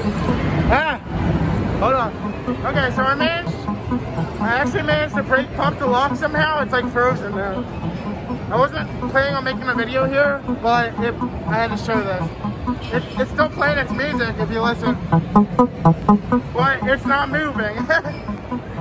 Ah! Hold on. Okay, so I actually managed to break pump the lock somehow. It's like frozen now. I wasn't planning on making a video here, but I had to show this. It's still playing its music if you listen, but it's not moving.